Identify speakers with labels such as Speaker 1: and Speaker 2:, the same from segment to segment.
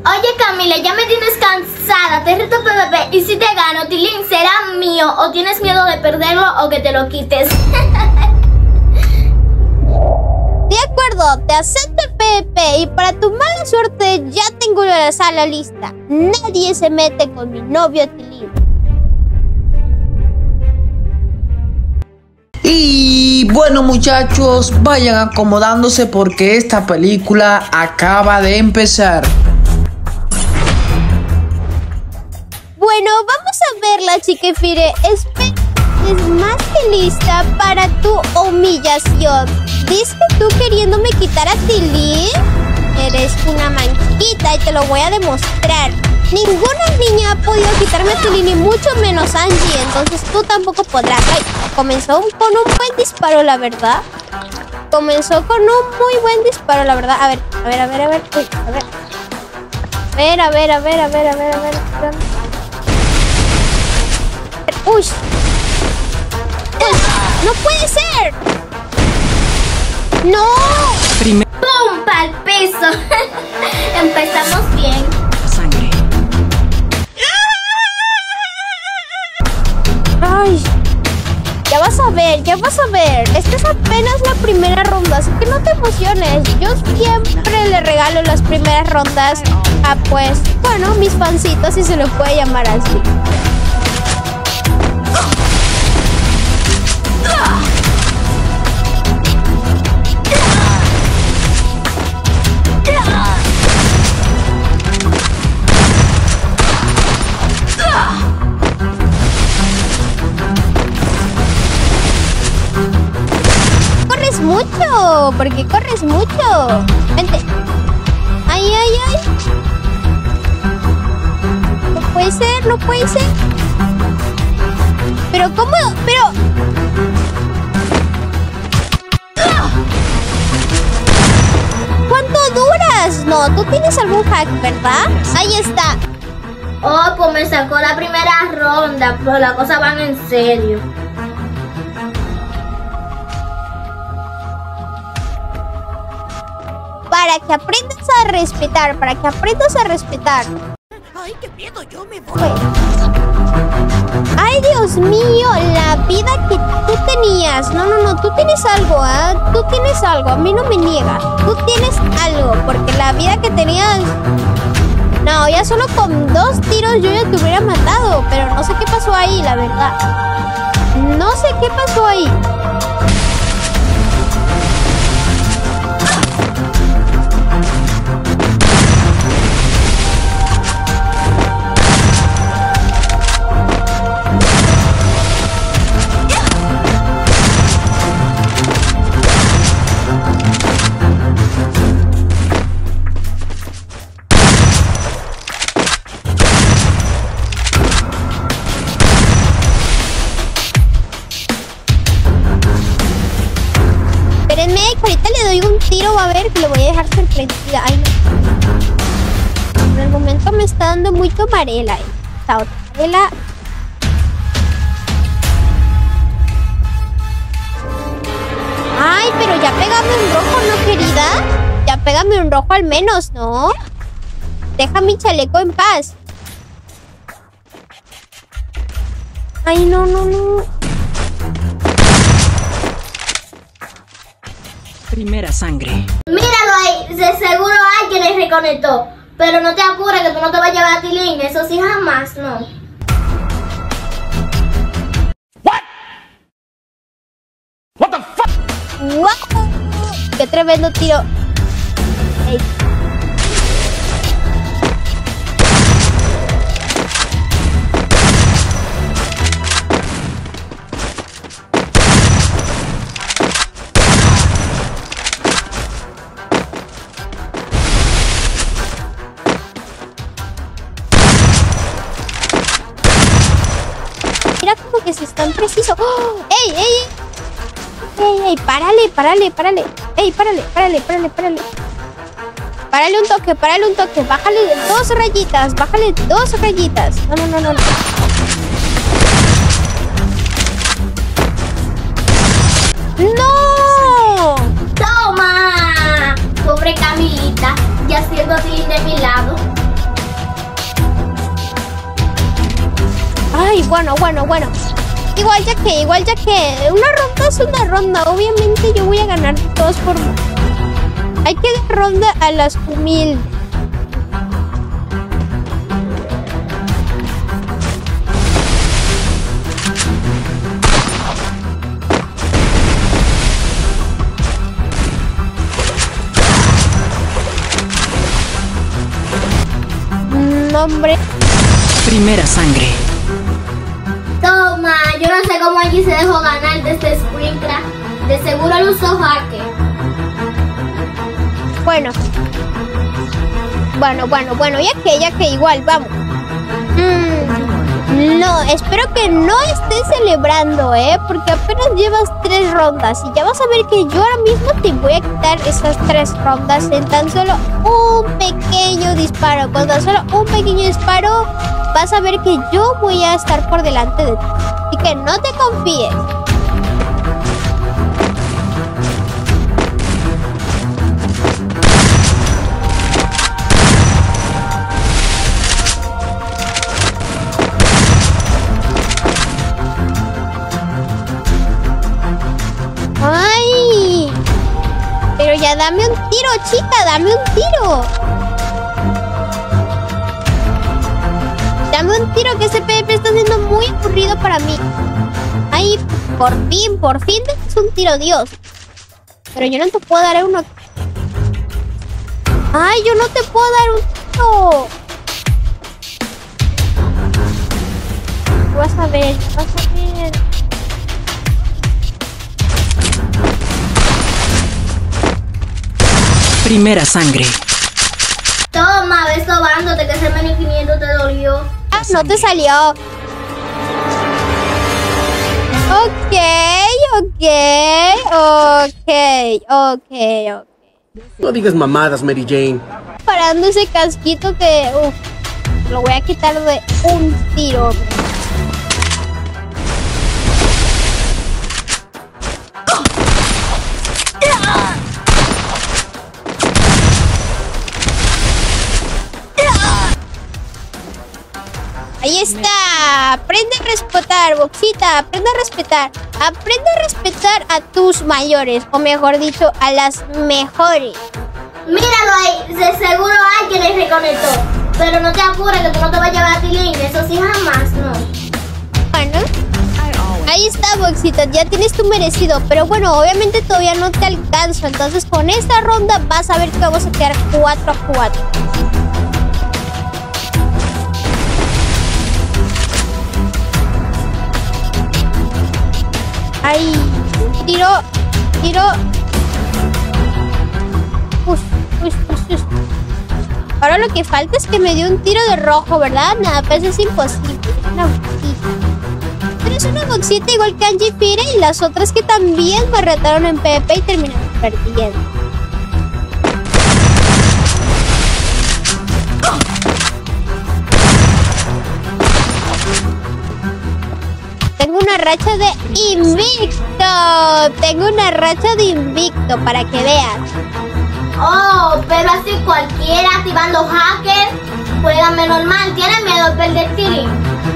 Speaker 1: Oye Camila, ya me tienes cansada, te reto PvP y si te gano, Tilín será mío. ¿O tienes miedo de perderlo o que te lo quites?
Speaker 2: De acuerdo, te acepto el PvP y para tu mala suerte ya tengo la sala lista. Nadie se mete con mi novio Tilín.
Speaker 3: Y bueno muchachos, vayan acomodándose porque esta película acaba de empezar.
Speaker 2: Bueno, vamos a verla, Chiquefire. Espero que estés más que lista para tu humillación. ¿Dices que tú queriéndome quitar a Tilín? Eres una manquita y te lo voy a demostrar. Ninguna niña ha podido quitarme a Tilín, y mucho menos Angie. Entonces tú tampoco podrás. Ay, comenzó con un buen disparo, la verdad. Comenzó con un muy buen disparo, la verdad. A ver. Uy, a ver. ¡Uy! ¡No puede ser! ¡No!
Speaker 1: ¡Pum! ¡Pa'l piso! Empezamos bien.
Speaker 3: Sangre.
Speaker 2: ¡Ay! Ya vas a ver. Esta es apenas la primera ronda, así que no te emociones. Yo siempre le regalo las primeras rondas a, pues, bueno, mis fancitos, si se lo puede llamar así. Mucho, porque corres mucho. Vente. Ay. No puede ser. Pero ¿cómo? ¿Cuánto duras? No, tú tienes algún hack, ¿verdad? Ahí está.
Speaker 1: Oh, pues me sacó la primera ronda, pero las cosas van en serio.
Speaker 2: Para que aprendas a respetar.
Speaker 4: ¡Ay, qué miedo! ¡Yo me voy!
Speaker 2: Pues. ¡Ay, Dios mío! La vida que tú tenías. No, tú tienes algo, ¿eh? Tú tienes algo, a mí no me niegas. Tú tienes algo, porque la vida que tenías... No, ya solo con 2 tiros yo ya te hubiera matado, pero no sé qué pasó ahí, la verdad. No sé qué pasó ahí. Ahorita le doy un tiro, a ver, que lo voy a dejar sorprendida. Ay, no. En el momento me está dando muy tomarela. Esta otra marela. Ay, pero ya pégame un rojo, ¿no, querida? Ya pégame un rojo al menos, ¿no? Deja mi chaleco en paz. Ay, no.
Speaker 4: Primera sangre.
Speaker 1: Míralo ahí, de seguro alguien le reconectó. Pero no te apures que tú no te vas a llevar a Tilín, eso sí jamás, no.
Speaker 3: What the fuck?
Speaker 2: ¡Wow! ¡Qué tremendo tiro! Ey. Mira como que se están precisos. ¡Oh! ¡Ey! ¡Párale! ¡Ey, párale! Párale un toque. Bájale 2 rayitas. No. ¡No!
Speaker 1: ¡Toma! Pobre Camilita, ya siendo Tilín de mi lado.
Speaker 2: Ay, bueno. Igual ya que. Una ronda es una ronda. Obviamente yo voy a ganar de todas formas. Hay que dar ronda a las humildes. Hombre.
Speaker 4: Primera sangre.
Speaker 1: Toma, yo no sé cómo allí se dejó ganar de este Springcraft. De seguro lo usó hacker.
Speaker 2: Bueno, ya que igual, vamos. No, espero que no estés celebrando, porque apenas llevas 3 rondas y ya vas a ver que yo ahora mismo te voy a quitar esas 3 rondas en tan solo un pequeño disparo. Con tan solo un pequeño disparo vas a ver que yo voy a estar por delante de ti. Así que no te confíes. ¡Ay! Pero ya dame un tiro, chica, dame un tiro. Dame un tiro, que ese PvP está siendo muy aburrido para mí. Ay, por fin es un tiro, Dios. Pero yo no te puedo dar uno. Ay, yo no te puedo dar un tiro. Vas a ver.
Speaker 4: Primera sangre.
Speaker 1: Toma, ves sobándote que ese menos 500 te dolió.
Speaker 2: Ah, no te salió. Ok.
Speaker 5: No digas mamadas, Mary Jane.
Speaker 2: Parando ese casquito que... lo voy a quitar de un tiro. Ahí está. Aprende a respetar, Boxita. Aprende a respetar. Aprende a respetar a tus mayores. O mejor dicho, a las mejores.
Speaker 1: Míralo ahí, de seguro alguien le reconectó. Pero no te apures que tú no te vas a llevar a Tilín. Eso sí jamás, no.
Speaker 2: Bueno, ahí está, Boxita. Ya tienes tu merecido. Pero bueno, obviamente todavía no te alcanzo. Entonces con esta ronda vas a ver que vamos a quedar 4-4. Ay, tiro. Ush. Ahora lo que falta es que me dé un tiro de rojo, ¿verdad? Nada, pues es imposible. Es una boxita. Pero es una boxita igual que Angie Fire y las otras que también me retaron en PvP y terminaron perdiendo. Tengo una racha de invicto. Para que veas.
Speaker 1: Oh, pero así cualquiera activando hacker, juégame normal. ¿Tienes miedo de perder Tilín?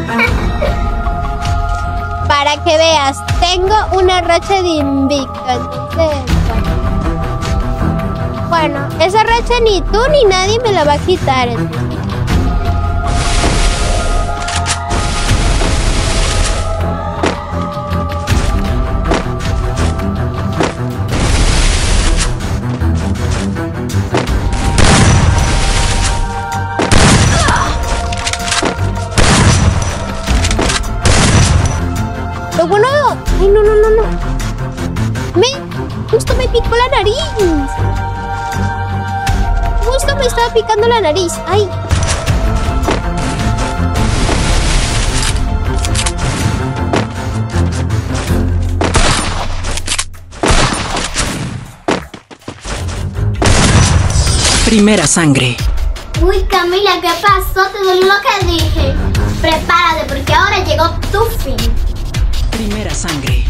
Speaker 2: Para que veas, tengo una racha de invicto. Entonces, bueno, esa racha ni tú ni nadie me la va a quitar. Entonces. Lo bueno... Ay, no. Justo me picó la nariz. Justo me estaba picando la nariz. Ay.
Speaker 4: Primera sangre.
Speaker 1: Uy, Camila, ¿qué pasó? ¿Te dolió lo que dije? Prepárate, porque ahora llegó tu fin.
Speaker 4: Primera sangre.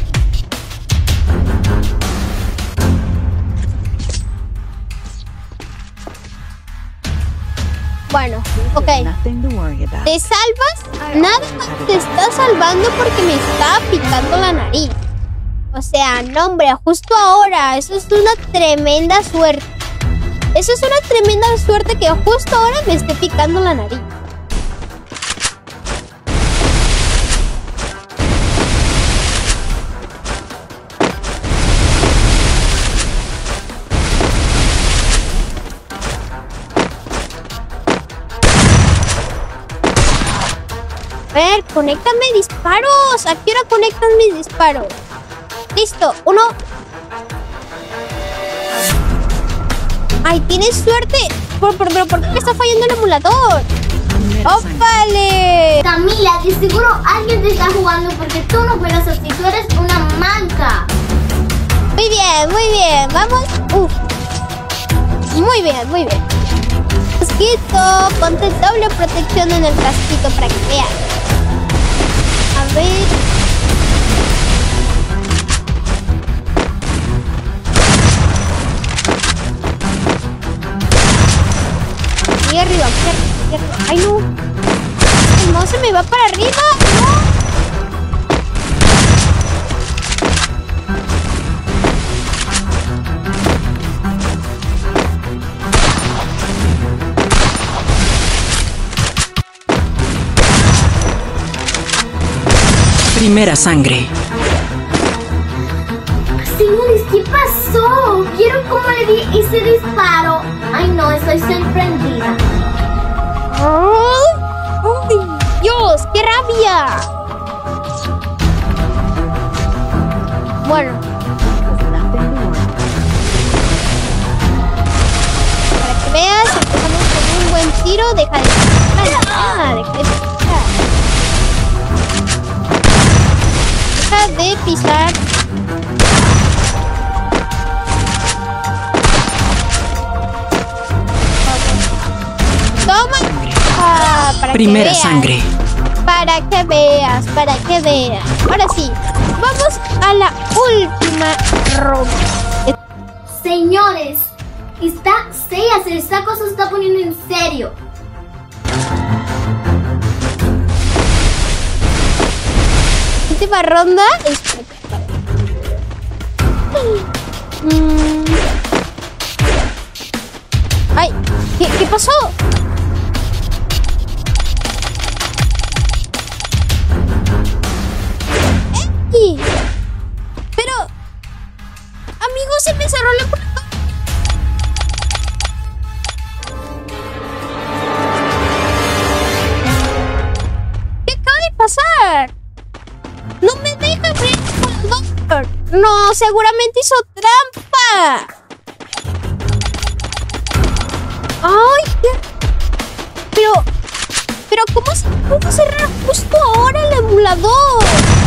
Speaker 2: Bueno, ok.
Speaker 4: Nothing to worry about.
Speaker 2: ¿Te salvas? Nada más te está salvando porque me está picando la nariz. O sea, no, hombre, justo ahora. Eso es una tremenda suerte. Eso es una tremenda suerte que justo ahora me esté picando la nariz. A ver, conéctame disparos. ¿A qué hora conectan mis disparos? Listo, uno. Ay, tienes suerte. Pero ¿por qué me está fallando el emulador?
Speaker 4: Primera sangre.
Speaker 2: ¡Ópale!
Speaker 1: Camila, de seguro alguien te está jugando porque tú no juegas así, tú eres una manca.
Speaker 2: Muy bien, muy bien. Vamos. Uf. Muy bien, muy bien. Casquito, ponte doble protección en el casquito para que veas. A ver. Aquí arriba, aquí arriba. Ay, no. El mouse se me va para arriba. No.
Speaker 4: Primera sangre.
Speaker 1: Señores, ¿qué pasó? Quiero cómo le di ese disparo. Ay, no, estoy sorprendida.
Speaker 2: ¡Ay, Dios! ¡Qué rabia! Bueno, para que veas, empezamos con un buen tiro. Deja de disparar. Deja de disparar. Deja de pisar. Toma. Para
Speaker 4: Primera
Speaker 2: que veas.
Speaker 4: sangre.
Speaker 2: Para que veas, para que veas. Ahora sí, vamos a la última ronda.
Speaker 1: Señores, está seria, esta cosa se está poniendo en serio.
Speaker 2: Última ronda. Ay, ¿qué pasó? ¡Ey! Pero, amigo, se me cerró la puerta. ¿Qué acaba de pasar? No me deja abrir el motor. No, seguramente hizo trampa. Ay, pero ¿cómo se pudo cerrar justo ahora el emulador?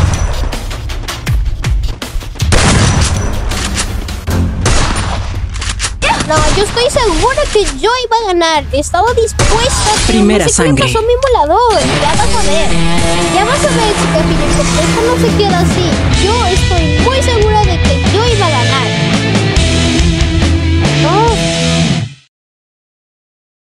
Speaker 2: No, yo estoy segura que yo iba a ganar. Estaba dispuesta. Pero
Speaker 4: Primera
Speaker 2: no sé
Speaker 4: sangre.
Speaker 2: qué pasó a mi emulador. Ya vas a ver. Ya vas a ver, chica Filipe. Esto no se queda así. Yo estoy muy segura de que yo iba a ganar. No.